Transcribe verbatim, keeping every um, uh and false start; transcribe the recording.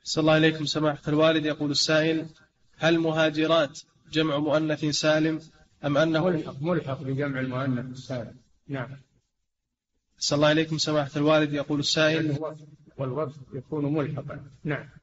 صلى الله عليكم سماحة الوالد. يقول السائل: هل مهاجرات جمع مؤنث سالم أم أنه ملحق, ملحق بجمع المؤنث السالم؟ نعم. صلى الله عليكم سماحة الوالد. يقول السائل: والوصف يكون ملحقا. نعم.